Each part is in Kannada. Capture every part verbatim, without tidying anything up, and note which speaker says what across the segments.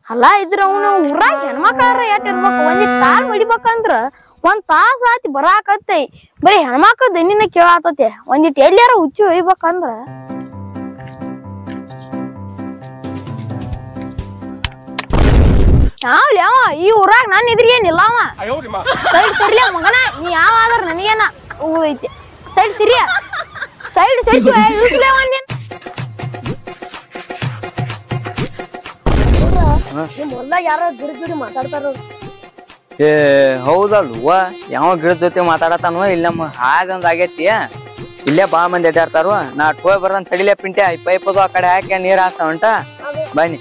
Speaker 1: ಅಲ್ಲ ಇದ್ರ ಅವನು ಊರಾಗ ಹೆಣ್ಮಕ್ಳಾರ ಎಟ್ ಇರ್ಬೇಕು ಒಂದಿ ಕಾಲ್ ಮಡಿಬೇಕಂದ್ರ ಒಂದ್ ತಾಸ ಆತಿ ಬರಾಕತ್ತೈ ಬರೀ ಹೆಣ್ಮಕ್ಳ ದನಿನ ಕೇಳಾತತೆ ಒಂದಿಟ್ ಎಲ್ಲಾರ ಹುಚ್ಚಿ ಒಯ್ಬೇಕಂದ್ರ ಯಾವ್ಲಿ ಅವ ಈ ಊರಾಗ ನನ್ ಇದ್ರಿ ಏನಿಲ್ಲ ಅವ ಸೈಡ್ ಸರಿಯ ಮಗನ ನೀ ಯಾವ ಆದ್ರ ನನಗೇನ ಐತಿ ಸೈಡ್ ಸಿರಿಯ ಸೈಡ್ ಸೈಡ್ ಒಂದಿನ ಹೊಲ್ದಾಗ ಯಾರೋ ಗಿಡ ಗಿಡ ಮಾತಾಡ್ತಾರ
Speaker 2: ಏ ಹೌದಲ್ವ ಯಾವ ಗಿಡದ ಜೊತೆ ಮಾತಾಡತಾನೋ ಇಲ್ಲ ನಮ್ಮ ಹಾಗಂದ್ ಆಗೈತಿ ಇಲ್ಲೇ ಬಾ ಮಂದಿ ಅಡ್ಡಾಡ್ತಾರ ನಾ ಟೋಯ್ ಬರಂತ ತಡಿಲೆ ಪಿಂಟೆ ಪೈಪದು ಆ ಕಡೆ ಹಾಕಿ ನೀರ್ ಹಾಕ್ತಾವ ಉಂಟ ಬನ್ನಿ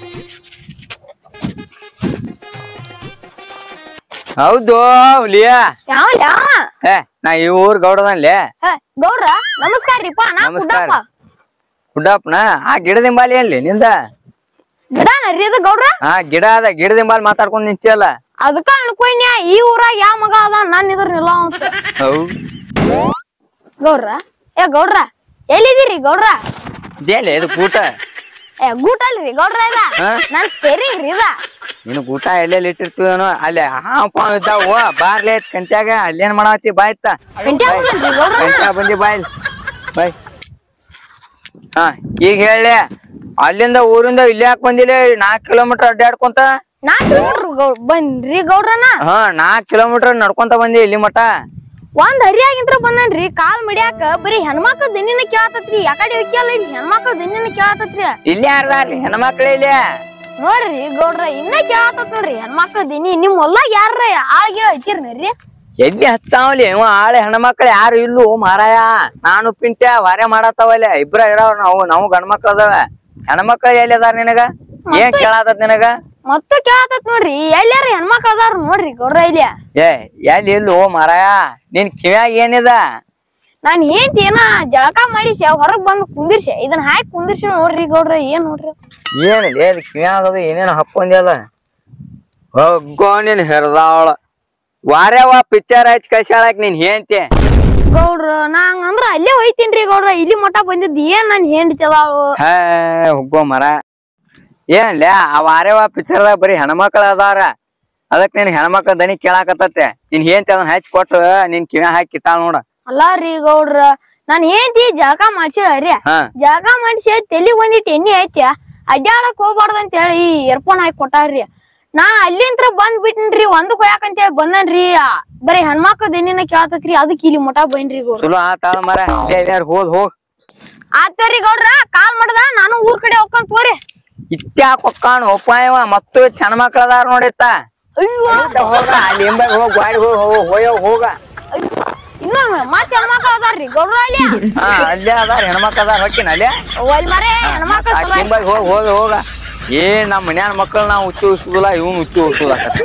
Speaker 2: ಹೌದು ಹುಲಿಯಾ ಏ ನಾ ಈ ಊರ್ ಗೌಡದನ್ಲೇ
Speaker 1: ಗೌಡ್ರ ನಮಸ್ಕಾರ್ರಿಪ್ಪ
Speaker 2: ನಮಸ್ಕಾರ ಗುಡ್ಡಪ್ಪನ ಆ ಗಿಡದಿಂಬಾಲಿ ಏನ್ಲಿ ನಿಂದ
Speaker 1: ಗಿಡ ನರಿ ಅದ ಗೌಡ್ರ
Speaker 2: ಹಾ ಗಿಡ ಅದ ಗಿಡದಿಂಬಾಲ್ ಮಾತಾಡ್ಕೊಂಡ್ ನಿಂತಿಯಲ್ಲ
Speaker 1: ಅದಕ್ಕ ಅನ್ಕೋಯ್ನ್ಯಾ ಈ ಊರಾಗ ಯಾವ ಮಗ ಅದ ನನ್ ಇದ್ರ ನಿಲ್ಲ ಅಂತ ಗೌಡ್ರ ಏ ಗೌಡ್ರ ಎಲ್ಲಿದ್ದೀರಿ ಗೌಡ್ರ
Speaker 2: ಇದೇಲೆ ಇದು ಗೂಟ
Speaker 1: ಏ ಗೂಟ ಅಲ್ರಿ ಗೌಡ್ರ ಇದ ನನ್ ಸ್ಟೇರಿಂಗ್ ರೀ ಇದ
Speaker 2: ನೀನು ಗೂಟ ಎಲ್ಲೆಲ್ಲಿ ಇಟ್ಟಿರ್ತೀವನೋ ಅಲ್ಲಿ ಹಾವ್ ಪಾವ್ ಇದ್ದಾವ ಬಾರ್ಲೆ ಕಂಟ್ಯಾಗ ಅಲ್ಲೇನ್ ಮಾಡಾತಿ ಬಾಯ್ತ ಕಂಟ್ಯಾಗ ಬಂದಿ ಬಾಯ್ ಬಾಯ್ ಹಾ ಈಗ ಹೇಳಿ ಅಲ್ಲಿಂದ ಊರಿಂದ ಇಲ್ಲಿ ಯಾಕೆ ಬಂದಿಲ್ಲ ನಾಕ್ ಕಿಲೋಮೀಟರ್ ಅಡ್ಡಾಡ್ಕೊಂತ
Speaker 1: ನಾಕ್ ಕಿಲೋಮೀಟರ್ ಬಂದ್ರಿ ಗೌಡ್ರನ
Speaker 2: ಹಾ ನಾಕ್ ಕಿಲೋಮೀಟರ್ ನಡ್ಕೊಂತ ಬಂದಿ ಇಲ್ಲಿ ಮಠ
Speaker 1: ಒಂದ್ ಹರಿಯಾಗಿಂತ್ರ ಬಂದನ್ರಿ ಕಾಲ್ ಮಡಿಯಾಕ ಬರೀ ಹೆಣ್ಮಕ್ಳ ದನಿನ ಕೇಳತತ್ರಿ ಯಾಕಡೆ ವಿಕ್ಕಿಯಲ್ಲ ಇಲ್ಲಿ ಹೆಣ್ಮಕ್ಳ ದನಿನ ಕೇಳತತ್ರಿ
Speaker 2: ಇಲ್ಲಿ ಯಾರ್ದಾರ್ಲಿ ಹೆಣ್ಮಕ್ಳ ಇಲ್ಲಿ
Speaker 1: ನೋಡ್ರಿ ಗೌಡ್ರ ಇನ್ನ ಕೇಳತತ್ ನೋಡ್ರಿ ಹೆಣ್ಮಕ್ಳ ದನಿ ನಿಮ್ ಹೊಲ್ದಾಗ ಯಾರ ಆಳ್ಗಿಳ ಹಚ್ಚಿರ್ನರಿ
Speaker 2: ಎಲ್ಲಿ ಹಚ್ಚಾವಲಿ ಇವ ಆಳೆ ಹೆಣ್ಮಕ್ಳು ಯಾರು ಇಲ್ಲು ಮಾರಾಯ ನಾನು ಪಿಂಟ್ಯ ವಾರೆ ಮಾಡತ್ತಾವಲ್ಲ ಇಬ್ರ ಇಡಾವ ನಾವು ನಾವು ಗಂಡ್ಮಕ್ಳ ಅದಾವ ಹೆಣ್ಮಕ್ಳ ಎಲ್ಲಿ ಅದಾರ ನಿನಗ ಏನ್ ಕೇಳಾತತ್ ನಿನಗ
Speaker 1: ಮತ್ತ ಕೇಳತತ್ ನೋಡ್ರಿ ಎಲ್ಲಾರ ಹೆಣ್ಮಕ್ಳ ಅದಾರ ನೋಡ್ರಿ ಗೌಡ್ರ ಇಲ್ಲಿ
Speaker 2: ಏ ಎಲ್ಲಿ ಇಲ್ಲು ಮಾರಾಯ ನಿನ್ ಕಿವ್ಯಾಗ ಏನಿದ
Speaker 1: ನಾನ್ ಏನ್ ಏನ ಜಳಕ ಮಾಡಿಸಿ ಹೊರಗ್ ಬಂದ್ ಕುಂದಿರ್ಸಿ ಇದನ್ನ ಹಾಕಿ ಕುಂದಿರ್ಸಿ ನೋಡ್ರಿ ಗೌಡ್ರ ಏನ್ ನೋಡ್ರಿ
Speaker 2: ಏನಿಲ್ಲ ಏನ್ ಕಿವ್ಯಾಗ ಏನೇನು ಹಾಕೊಂದಿಯಲ್ಲ ಹೋಗೋ ನೀನ್ ಹೆರ್ದಾವಳ ವಾರ್ಯವ ಪಿಕ್ಚರ್ ಹಚ್ಚಿ ಕಳ್ಸ್ಯಾಳಕ್ ನೀನ್ ಹೇಂತಿ
Speaker 1: ಗೌಡ್ರ ನಂಗ ಅಂದ್ರ ಅಲ್ಲೇ ಹೋಯ್ತೀನ್ರಿ ಗೌಡ್ರ ಇಲ್ಲಿ ಮಠ ಬಂದಿದ್ ಏನ್ ನನ್ ಹೆಂಡತಿಲ್ಲ
Speaker 2: ಹೇ ಹೋಗೋ ಮರ ಏನ್ಲೇ ಆ ವಾರ್ಯವ ಪಿಕ್ಚರ್ದಾಗ ಬರೀ ಹೆಣ್ಮಕ್ಳ ಅದಾರ ಅದಕ್ ನೀನ್ ಹೆಣ್ಮಕ್ಳ ದನಿ ಕೇಳಾಕತ್ತತೆ ನೀನ್ ಹೇಂತಿ ಅದನ್ನ ಹಚ್ಚಿ ಕೊಟ್ಟು ನೀನ್ ಕಿವ್ಯಾ ಹಾಕಿ ಇಟ್ಟಾಳ ನೋಡ
Speaker 1: ಅಲ್ಲಾ ರೀ ಗೌಡ್ರ ನಾನ್ ಏನ್ತಿ ಜಳಕ ಮಾಡ್ಸಿಳ್ರಿ ಜಳಕ ಮಾಡ್ಸಿ ತೆಲಿಗ್ ಒಂದಿಟ್ಟು ಎಣ್ಣೆ ಹಚ್ಚ ಅಡ್ಡಾಳಕ್ ಹೋಗ್ಬಾರ್ದು ಅಂತ ಹೇಳಿ ಇಯರ್ಫೋನ್ ಹಾಕಿ ಕೊಟ್ಟಾರ್ರಿ ನಾ ಅಲ್ಲಿಂತ್ರ ಬಂದ್ ಬಿಟ್ನ್ರಿ ಒಂದ್ ಕೊಯಾಕಂತ ಬಂದನ್ರಿ ಬರೀ ಹೆಣ್ಮಕ್ಳ ದನಿನ ಕೇಳತತ್ರಿ ಅದಕ್ ಇಲ್ಲಿ ಮಠ ಬನ್ರಿ ಗೌಡ್ರ
Speaker 2: ಚಲೋ ಆತಾಳ ಮರ ಹೋದ್ ಹೋಗ್
Speaker 1: ಆತರಿ ಗೌಡ್ರ ಕಾಲ್ ಮಾಡ್ದ ನಾನು ಊರ್ ಕಡೆ ಹೋಗ್ಕೊಂಡ್ ತೋರಿ
Speaker 2: ಇತ್ಯಾಕ ಹೊಕ್ಕಾಣ ಒಪ್ಪಾಯವ ಮತ್ತು ಹೆಣ್ಮಕ್ಳ ಅದಾರ ನೋಡಿತ್ತ ಹೋಗ ಅಲ್ಲಿ ಹಿಂಬಾಗ ಹೋಗ್ ಗಾಡಿ ಹೋಗ ಹೋಯೋ ಹೋಗ
Speaker 1: ಇನ್ನು ಮತ್ ಹೆಣ್ಮಕ್ಳು ಅದಾರ್ರಿ ಗೌಡ್ರ ಅಲ್ಲಿ
Speaker 2: ಹಾ ಅಲ್ಲೇ ಅದಾರ ಹೆಣ್ಮಕ್ಳ ಅದಾರ ಹೊಕ್ಕಿನ ಅಲ್ಲೇ
Speaker 1: ಒಲ್ ಮರೆ ಹೆಣ್ಮಕ್ಳ
Speaker 2: ಹಿಂಬಾಗ ಹೋಗ್ ಹೋಗ ಹೋಗ ಏ ನಮ್ ಮನ್ಯಾನ ಮಕ್ಕಳು ನಾವು ಹುಚ್ಚಿ ಉಡ್ಸುದಿಲ್ಲ ಇವನ್ ಹುಚ್ಚಿ ಉಡ್ಸುದಾಕತ್ತ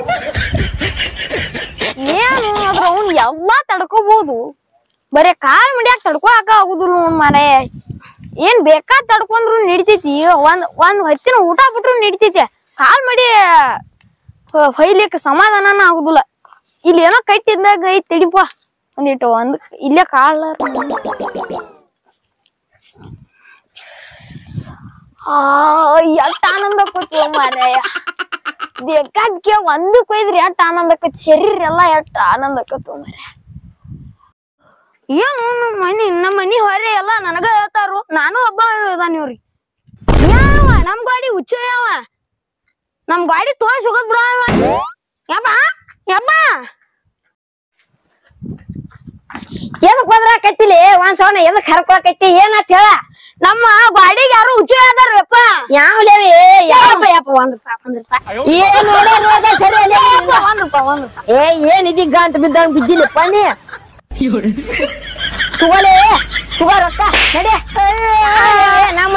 Speaker 1: ಏನು ಅದ್ರ ಅವ್ನ್ ಎಲ್ಲಾ ತಡ್ಕೋಬಹುದು ಬರೇ ಕಾಲ್ ಮಡ್ಯಾಕ ತಡ್ಕೊ ಹಾಕ ಆಗುದಿಲ್ಲ ನೋಡ್ ಮಾರೇ ಏನ್ ಬೇಕಾದ್ ತಡ್ಕೊಂಡ್ರು ನಡಿತೈತಿ ಒಂದ್ ಒಂದ್ ಹೊತ್ತಿನ ಊಟ ಬಿಟ್ರು ನಡಿತೈತಿ ಕಾಲ್ ಮಡಿ ಹೊಯ್ಲಿಕ್ ಸಮಾಧಾನನ ಆಗುದಿಲ್ಲ ಇಲ್ಲಿ ಏನೋ ಕಟ್ಟಿದ್ದಾಗ ಐತಿ ತಡಿಪ ಒಂದಿಟ್ಟು ಒಂದ್ ಇಲ್ಲೇ ಕಾಳ ಆ ಎಷ್ಟ್ ಆನಂದ ಕೂತ್ವ ಮಾರಾಯ ಬೇಕಾದ್ಕೆ ಒಂದು ಕೊಯ್ದ್ರಿ ಎಷ್ಟ್ ಆನಂದ ಕತ್ ಶರೀರ ಎಲ್ಲಾ ಎಷ್ಟ್ ಆನಂದ ಕತ್ವ ಮಾರಾಯ ಏನು ನಮ್ಮ ಮನಿ ನಮ್ಮ ಮನಿ ಹೊರೆ ಎಲ್ಲ ನನಗ ಹೇಳ್ತಾರು ನಾನು ಒಬ್ಬ ಇದಾನಿವ್ರಿ ಯಾವ ನಮ್ ಗಾಡಿ ಹುಚ್ಚ ಯಾವ ನಮ್ ಗಾಡಿ ತೋರ್ಸ್ ಹೋಗದ್ ಬಿಡ ಯಪ್ಪ ಯಪ್ಪ ಎದಕ್ ಬಂದ್ರಾಕತ್ತಿಲಿ ಒಂದ್ ಸವನ ಎದಕ್ ಹರ್ಕೊಳಕೈತಿ ಏನಂತ ಹೇಳ ನಮ್ಮ ಗಾಡಿಗೆ ಯಾರು ಹುಚ್ಚ ಹೇಳ್ತಾರಪ್ಪ ಯಾವ್ಲೇವಿ ಯಪ್ಪ ಯಪ್ಪ ಒಂದ್ ರೂಪಾಯಿ ಒಂದ್ ರೂಪಾಯಿ ಏನ್ ನೋಡೇ ನೋಡ ಸರಿ ಒಂದ್ ರೂಪಾಯಿ ಒಂದ್ ರೂಪಾಯಿ ಏ ಏನ್ ಇದೀಗ ಗಂಟ ಬಿದ್ದಂಗ ಬಿದ್ದಿಲ್ಲಪ್ಪ ನೀ ತಗೋಲೆ ತಗೋ ರೊಕ್ಕ ನಡಿ ನಮ್ಮ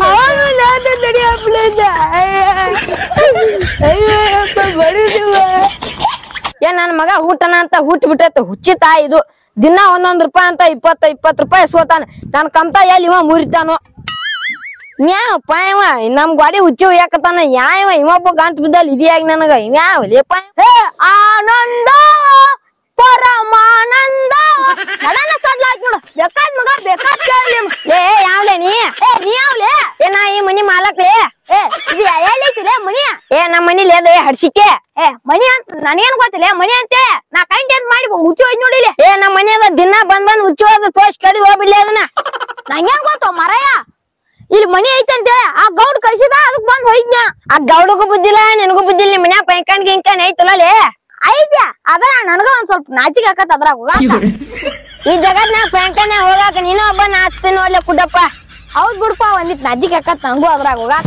Speaker 1: ಏನ್ ನನ್ ಮಗ ಊಟನ ಅಂತ ಹುಟ್ಟಿ ಬಿಟ್ಟೈತೆ ಹುಚ್ಚಿ ತಾಯಿ ಇದು ದಿನ ಒಂದೊಂದ್ ರೂಪಾಯಿ ಅಂತ ಇಪ್ಪತ್ತ ಇಪ್ಪತ್ ರೂಪಾಯಿ ಸೋತಾನ ನನ್ ಕಮ್ತ ಎಲ್ಲಿ ಇವ ಮುರಿತಾನು ನ್ಯಾವಪ್ಪ ಇವ ನಮ್ ಗಾಡಿ ಹುಚ್ಚಿ ಯಾಕತಾನ ಯಾವ ಇವೊಬ್ಬ ಗಂಟ್ ಬಿದ್ದಲ್ಲಿ ಇದ್ಯಾಗ ನನಗ ಯಾವ ಲೇಪ ಆನಂದ ಪರಮಾನಂದ ನಡನ ಸಡ್ಲ ಆಯ್ತು ನೋಡು ಬೇಕಾದ್ ಮಗ ಬೇಕಾದ್ ಕೇಳಿ
Speaker 3: ಲೇ ಯಾವ್ಲೆ ನೀ
Speaker 1: ಏ ನೀ ಯಾವ್ಲೆ
Speaker 3: ಏ ನಾ ಈ ಮನಿ ಮಾಲಕ್ಲೇ
Speaker 1: ಏ ಇದು ಎಲ್ಲಿತಿಲೆ ಮನಿ
Speaker 3: ಏ ನಮ್ಮ ಮನಿಲಿ ಅದ ಹಡ್ಸಿಕೆ
Speaker 1: ಏ ಮನಿ ಅಂತ ನನಗೇನ್ ಗೊತ್ತಿಲ್ಲ ಮನಿ ಅಂತೆ ನಾ ಕೈಂಟ್ ಅಂತ ಮಾಡಿ ಹುಚ್ಚು ಹೋಯ್ತು ನೋಡಿಲಿ
Speaker 3: ಏ ನಮ್ಮ ಮನಿ ಅದ ದಿನ ಬಂದ್ ಬಂದ್ ಹುಚ್ಚು ಹೋದ ತೋರ್ಸ್ ಕಡಿ ಹೋಗ್ಬಿಡ್ಲಿ ಅದನ್ನ
Speaker 1: ನಂಗೇನ್ ಗೊತ್ತು ಮರಯ್ಯ ಇಲ್ಲಿ ಮನಿ ಐತಂತೆ ಆ ಗೌಡ್ ಕಳ್ಸಿದ ಅದಕ್ ಬಂದ್ ಹೋಯ್ದ್ನ
Speaker 3: ಆ ಗೌಡಗೂ ಬುದ್ಧಿಲ್ಲ ನಿನಗೂ ಬುದ್ಧಿಲ್ಲ ನಿಮ್ ಮನ್ಯಾಗ ಪೈಕಾನ್ ಗಿಂಕಾನ್ ಐತಲೇ
Speaker 1: ಐತ್ಯಾ ಅದ್ರ ನನಗ ಒಂದ್ ಸ್ವಲ್ಪ ನಾಚಿಕೆ ಆಕತ್ ಅದ್ರಾಗ ಹೋಗಾಕ
Speaker 3: ಈ ಜಗತ್ನಾಗ ಪೈಕಾನೆ ಹೋಗಾಕ ನೀನು ಒಬ್ಬ ನಾಚ್ತೀನಿ ನೋಡ್ಲೆ ಕುಡ್ಡಪ್ಪ
Speaker 1: ಹೌದ್ ಬಿಡ್ಪ ಒಂದಿಟ್ ನಾಚಿಕೆ ಆಕತ್ ನಂಗೂ ಅದ್ರಾಗ ಹೋಗಾಕ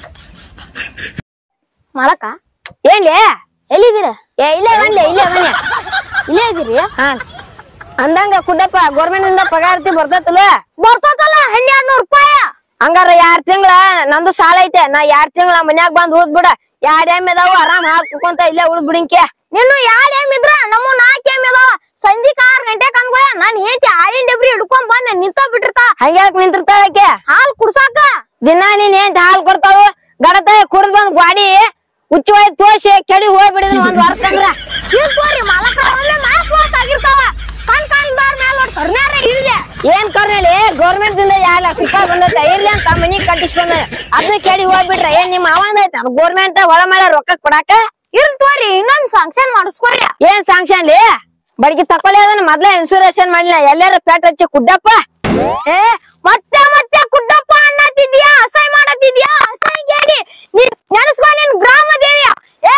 Speaker 1: ಮಾಲಕ
Speaker 3: ಏನ್ಲೇ
Speaker 1: ಎಲ್ಲಿದ್ದೀರ
Speaker 3: ಏ ಇಲ್ಲೇ ಬನ್ಲಿ ಇಲ್ಲೇ ಬನ್ನಿ
Speaker 1: ಇಲ್ಲೇ ಇದೀರಿ
Speaker 3: ಹಾ ಅಂದಂಗ ಕುಡ್ಡಪ್ಪ ಗೌರ್ಮೆಂಟ್ ಇಂದ ಪಗಾರತಿ ಬರ್ತೈತಲ್ಲ
Speaker 1: ಬರ್ತದಲ್ಲ ಹನ್ನೆರಡ್ ನೂರ್ ರೂಪಾಯಿ
Speaker 3: ಹಂಗಾರ ಎರಡ್ ತಿಂಗಳ ನಂದು ಸಾಲ ಐತೆ ನಾ ಎರಡ್ ತಿಂಗಳ ಮನ್ಯಾಗ ಬಂದ್ ಉಳ್ದ್ ಬಿಡ ಎರಡ್ ಎಮ್ಮೆ ಅದಾವ ಆರಾಮ್ ಹಾಕೊಂತ ಇಲ್ಲೇ ಉಳ್ದ್ ಬಿಡಿಂಕೆ
Speaker 1: ನೀನು ಯಾಳ್ ಏಮ್ ಇದ್ರ ನಮ್ಮ ನಾಲ್ಕು ಏಮ್ ಇದಾವ ಸಂಜಿಕ್ ಆರ್ ಗಂಟೆ ಕಂದ್ಗಳ ನಾನ್ ಹೇತಿ ಹಾಲಿನ ಡಬ್ರಿ ಹಿಡ್ಕೊಂಡ್ ಬಂದೆ ನಿಂತ ಬಿಟ್ಟಿರ್ತಾ
Speaker 3: ಹಂಗ್ಯಾಕ್ ನಿಂತಿರ್ತಾಳಕ್ಕೆ
Speaker 1: ಹಾಲ್ ಕುಡ್ಸಾಕ
Speaker 3: ದಿನ ನೀನ್ ಏನ್ ಹಾಲ್ ಕೊಡ್ತಾವ ಗಡತ ಕುಡ್ದ್ ಬಂದ್ ಗಾಡಿ ಹುಚ್ಚುವಾಯ್ ತೋರ್ಸಿ ಕೆಡಿ ಹೋಗ್ಬಿಡಿದ್ರು ಒಂದ್ ವಾರಕ್ಕಂದ್ರ
Speaker 1: ಇಲ್ ತೋರಿ ಮಾಲಕರ ಒಮ್ಮೆ ನಾಲ್ಕು ವರ್ಷ ಆಗಿರ್ತಾವ ಕಣ್ ಕಾಣ್ದಾರ್ ಮ್ಯಾಲ ನೋಡ್ ಕರ್ನಾರ ಇಲ್ಲೆ
Speaker 3: ಏನ್ ಕರ್ನೇಲಿ ಗೌರ್ಮೆಂಟ್ ದಿಂದ ಯಾರ ಸಿಕ್ಕ ಬಂದೈತೆ ಇರ್ಲಿ ಅಂತ ಮನಿ ಕಟ್ಟಿಸ್ಕೊಂಡ ಅದನ್ನ ಕೆಡಿ ಹೋಗ್ಬಿಟ್ರ ಏನ್ ನಿಮ್ ಅವಂದ ಐತ ಗೌರ್ಮೆಂಟ್ ಒಳ ಮೇಲೆ ರೊಕ್ಕ ಕೊಡಾಕ
Speaker 1: ಇರ್ಲ್ ತೋರಿ ಇನ್ನೊಂದ್ ಸಾಂಕ್ಷನ್ ಮಾಡಿಸ್ಕೋರಿ
Speaker 3: ಏನ್ ಸಾಂಕ್ಷನ್ ಲೇ ಬಡಗಿ ತಕೊಲೆ ಅದನ್ನ ಮೊದ್ಲ ಇನ್ಸೂರೆನ್ಸ್ ಮಾಡಿಲ್ಲ ಎಲ್ಲಾರ ಪೇಟ್ ಹಚ್ಚಿ ಕುಡ್ಡಪ್ಪ
Speaker 1: ಏ ಮತ್ತೆ ಮತ್ತೆ ಕುಡ್ಡಪ್ಪ ಅನ್ನತ್ತಿದ್ಯಾ ಅಸಹ್ಯ ಮಾಡತ್ತಿದ್ಯಾ ಅಸಹ್ಯ ಗೇಡಿ ನೀನ್ ನೆನಸ್ಕೊ ನಿನ್ ಗ್ರಾಮ ದೇವಿಯ ಏ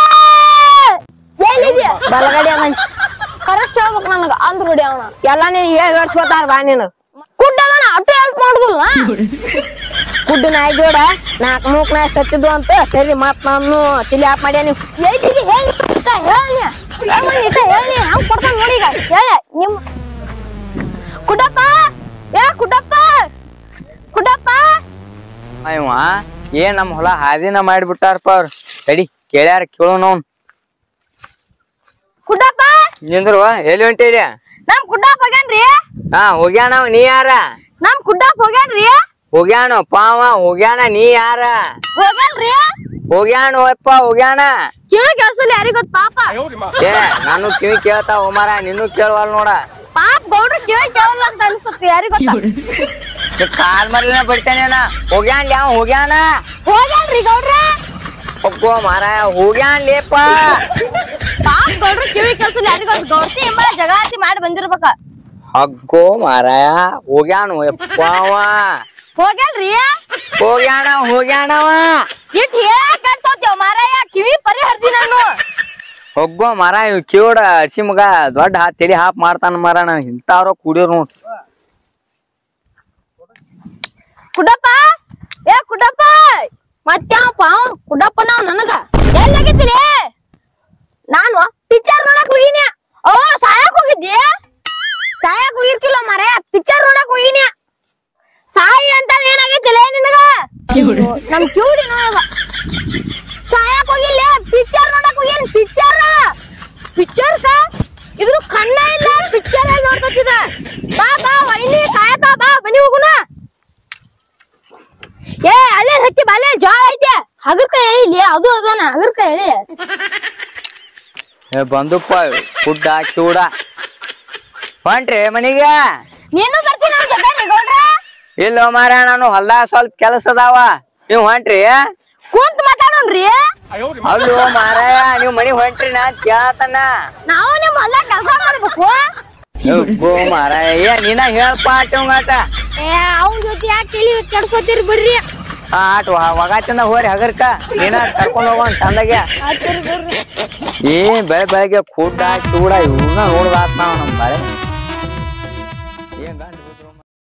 Speaker 1: ಎಲ್ಲಿದ್ಯಾ
Speaker 3: ಬಲಗಡೆ ಅವನ್
Speaker 1: ಕರೆಕ್ಟ್ ಹೇಳ್ಬೇಕು ನನಗ ಅಂದ್ ನೋಡಿ ಅವನ
Speaker 3: ಎಲ್ಲಾ ನೀನ್ ಹೇಳಿ ಹೇಳ್ಸ್ಕೊತಾರ ಬಾ ನೀನು
Speaker 1: ಕುಡ್ಡದನ ಅಟ್ಟು ಹೆಲ್ಪ್ ಮಾಡುದಿಲ್ಲ
Speaker 3: ಕುಡ್ಡು ನಾಯಿ ಜೋಡ ನಾಕ್ ಮೂಕ್ ನಾಯಿ ಸತ್ತಿದ್ದು ಅಂತ ಸರಿ ಮತ್ ನಾನು ತಿಳಿ ಆಪ್ ಮಾಡ್ಯ ನೀವು
Speaker 1: ಎಲ್ಲಿಗೆ ಹೇಳಿ ಹೇಳಿ ಹೇಳಿ ಹಂಗ್ ಕೊಡ್ತಾನ ನೋಡಿ ಈಗ ಹೇಳ ನಿಮ್ ಕುಡ್ಡಪ್ಪ ಏ ಕುಡ್ಡಪ್ಪ ಕುಡ್ಡಪ್ಪ
Speaker 2: ಇವ ಏನ್ ನಮ್ ಹೊಲ ಹಾದಿನ ಮಾಡಿಬಿಟ್ಟಾರಪ್ಪ ಅವ್ರ ತಡಿ ಕೇಳ್ಯಾರ ಕೇಳು ನೋನ್
Speaker 1: ಕುಡ್ಡಪ್ಪ
Speaker 2: ನಿಂದ್ರು ಎಲ್ಲಿ ಹೊಂಟಿದ್ಯಾ
Speaker 1: ನಮ್ ಕುಡ್ಡಪ್ಪ ಹೋಗ್ಯಾನ್ರಿ
Speaker 2: ಹಾ ಹೋಗ್ಯಾನ ಅವ, ನೀ ಯಾರ
Speaker 1: ನಮ್ ಕುಡ್ಡಪ್ಪ ಹೋಗ್ಯಾನ್ರಿ
Speaker 2: ಹೋಗ್ಯಾನ ಪಾವ ಹೋಗ್ಯಾನ ನೀ ಯಾರ
Speaker 1: ಹೋಗ್ಯಾನ್ರಿ
Speaker 2: ಹೋಗ್ಯಾನ ಅಪ್ಪ ಹೋಗ್ಯಾನ
Speaker 1: ಕಿವಿ ಕೇಳಿಸಲ್ಲ ಯಾರಿಗ ಗೊತ್ತ ಪಾಪ
Speaker 2: ಏ ನಾನು ಕಿವಿ ಕೇಳ್ತಾವ ಮಾರ ನಿನ್ನೂ ಕೇಳುವಲ್ ನೋಡ
Speaker 1: ಪಾಪ ಗೌಡ್ರು ಕಿವಿ ಕೇಳಲ್ಲ ಅಂತ ಅನ್ಸುತ್ತೆ ಯಾರಿಗ ಗೊತ್ತ
Speaker 2: ಕಾಲ್ ಮರ್ಲಿನ ಬಿಡ್ತೇನೇನ ಹೋಗ್ಯಾನ್ ಯಾವ ಹೋಗ್ಯಾನ
Speaker 1: ಹೋಗ್ಯಾನ್ರಿ ಗೌಡ್ರ
Speaker 2: ಒಬ್ಬ ಮಾರ ಹೋಗ್ಯಾನ್ ಲೇಪ
Speaker 1: ಪಾಪ ಗೌಡ್ರು ಕಿವಿ ಕೇಳಿಸಲ್ಲ ಯಾರಿಗ ಗೊತ್ತ ಗೌಡ್ತಿ ಎಂಬ ಜಗಾತಿ ಮಾಡಿ ಬಂದಿರ್ಬೇಕ
Speaker 2: ಹಗ್ಗೋ ಮಾರಾಯ ಹೋಗ್ಯಾನು ಯಪ್ಪ ಅವ
Speaker 1: ಹೋಗ್ಯಾನ್ರಿ
Speaker 2: ಹೋಗ್ಯಾಣ ಹೋಗ್ಯಾನವ
Speaker 1: ಇಟ್ ಹೇಳಕ್ ಕಟ್ತೋತ್ಯವ ಮಾರಾಯ ಕಿವಿ ಪರಿ ಹರ್ದಿ ನಾನು
Speaker 2: ಒಬ್ಬ ಮರ ಇವ್ ಕಿವಡ ಅರ್ಸಿ ಮಗ ದೊಡ್ಡ ಹಾ ತಲಿ ಹಾಪ್ ಮಾಡ್ತಾನ ಮರ ನಾ ಇಂತಾವ್ರ ಕುಡಿಯೋರ್ ನೋಡ್
Speaker 1: ಕುಡಪ್ಪ ಏ ಕುಡಪ್ಪ ಮತ್ಯಾವಪ್ಪ ಕುಡಪ್ಪ ನಾವ್ ನನಗ ಎಲ್ಲಾಗಿದ್ದೀರಿ ನಾನು ಪಿಕ್ಚರ್ ನೋಡಕ್ ಹೋಗಿನಿ ಓ ಸಾಯಕ್ ಹೋಗಿದ್ದಿ ಸಾಯಕ್ ಹೋಗಿರ್ಕಿಲ್ಲ ಮರ ಪಿಕ್ಚರ್ ನೋಡಕ್ ಹೋಗಿನಿ ಸಾಯಿ ಅಂತ ಏನಾಗೈತಿಲ್ಲ ನಿನಗ ನಮ್ ಕ್ಯೂಡಿ ನೋಡ ಸಾಯಕ್ ಹೋಗಿಲ್ಲ ಪಿಕ್ಚರ್ ನೋಡಕ್ ಹೋಗಿನ್ ಪಿಕ್ಚರ್ ಪಿಕ್ಚರ್ ಕಾ ಇದ್ರ ಕಣ್ಣ ಇಲ್ಲ ಪಿಕ್ಚರ್ ಅಲ್ಲಿ ನೋಡ್ಕೊತಿದ ಬಾ ಬಾ ವೈನಿ ಕಾಯತಾ ಬಾ ಬನ್ನಿ ಹೋಗುಣ ಏ ಅಲ್ಲೇ ಹತ್ತಿ ಬಾಲೆ ಜಾಳ ಐತೆ ಹಗರ್ಕಾಯಿ ಇಲ್ಲಿ ಅದು ಅದಾನ ಹಗರ್ಕಾಯಿ
Speaker 2: ಏ ಬಂದುಪ್ಪ ಕುಡ್ಡ ಕಿವಡ ಹೊಂಟ್ರಿ ಮನಿಗೆ
Speaker 1: ನೀನು ಬರ್ತೀನಿ ನಮ್ ಜಗ ಗೌಡ್ರ
Speaker 2: ಇಲ್ಲ ಮಾರ ನಾನು ಹೊಲ್ದಾಗ ಸ್ವಲ್ಪ ಕೆಲಸ ಅದಾವ ನೀವ್ ಹೊಂಟ್ರಿ
Speaker 1: ಕುಂತ್ ಮಾತಾಡೋಣ್ರಿ
Speaker 2: ಅಲ್ಲೋ ಮಾರಾಯ ನೀವ್ ಮನಿ ಹೊಂಟ್ರಿ ನಾ ಕೇಳತನ
Speaker 1: ನಾವು ನಿಮ್ ಹೊಲ ಕೆಲಸ ಮಾಡ್ಬೇಕು
Speaker 2: ಗೋ ಮಾರಾಯ ಏ ನೀನ ಹೇಳ್ಪ ಆಟ
Speaker 1: ಏ ಅವನ್ ಜೊತೆ ಯಾಕೆ ಕೇಳಿ ಕೆಡ್ಸೋತಿರ್ ಬಿಡ್ರಿ
Speaker 2: ಆಟ ಒಗಾತಿಂದ ಹೋರಿ ಹಗರ್ಕ ನೀನ ಕರ್ಕೊಂಡ್ ಹೋಗೋಣ ಚಂದಾಗೆ ಏ ಬೆಳ ಬೆಳಗ್ಗೆ ಕೂಟ ಚೂಡ ಇವನ್ನ ನೋಡ್ದಾತ್ ನಾವ್ ನಮ್ ಬಾಳೆ